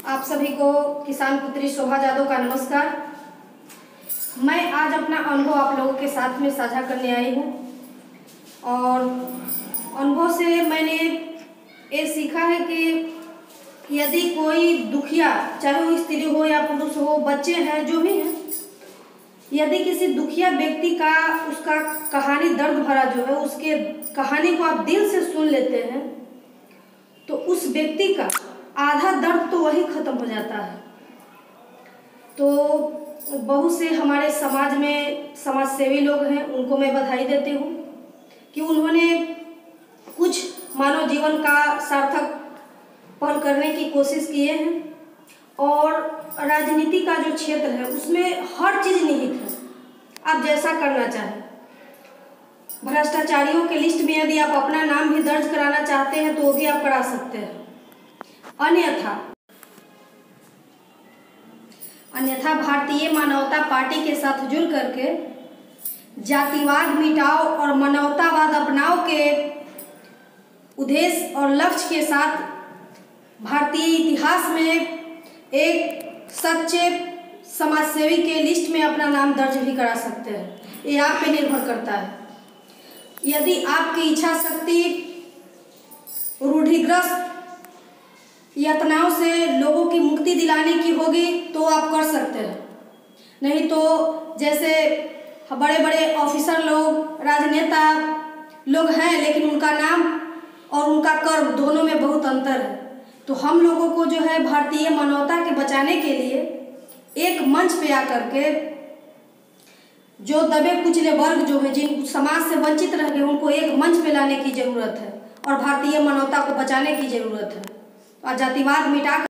आप सभी को किसान पुत्री शोभा जादव का नमस्कार। मैं आज अपना अनुभव आप लोगों के साथ में साझा करने आई हूँ और अनुभव से मैंने ये सीखा है कि यदि कोई दुखिया, चाहे वो स्त्री हो या पुरुष हो, बच्चे हैं, जो भी हैं, यदि किसी दुखिया व्यक्ति का उसका कहानी दर्द भरा जो है, उसके कहानी को आप दिल से सुन लेते हैं तो उस व्यक्ति का आधा दर्द तो वही खत्म हो जाता है। तो बहुत से हमारे समाज में समाज सेवी लोग हैं, उनको मैं बधाई देती हूँ कि उन्होंने कुछ मानव जीवन का सार्थक पल करने की कोशिश किए हैं और राजनीति का जो क्षेत्र है उसमें हर चीज़ निहित है। आप जैसा करना चाहें, भ्रष्टाचारियों के लिस्ट में यदि आप अपना नाम भी दर्ज कराना चाहते हैं तो वो भी आप करा सकते हैं। अन्यथा भारतीय मानवता पार्टी के साथ जुड़ करके जातिवाद मिटाओ और मानवतावाद अपनाओ के उद्देश्य और लक्ष्य के साथ भारतीय इतिहास में एक सच्चे समाजसेवी के लिस्ट में अपना नाम दर्ज भी करा सकते हैं। ये आप पे निर्भर करता है। यदि आपकी इच्छा शक्ति रूढ़िग्रस्त यातनाओं से लोगों की मुक्ति दिलाने की होगी तो आप कर सकते हैं, नहीं तो जैसे बड़े बड़े ऑफिसर लोग, राजनेता लोग हैं लेकिन उनका नाम और उनका कर्म दोनों में बहुत अंतर है। तो हम लोगों को जो है भारतीय मानवता के बचाने के लिए एक मंच पे आकर के जो दबे कुचले वर्ग जो है, जिन समाज से वंचित रह गए, उनको एक मंच पे लाने की ज़रूरत है और भारतीय मानवता को बचाने की ज़रूरत है और जातिवाद मिटा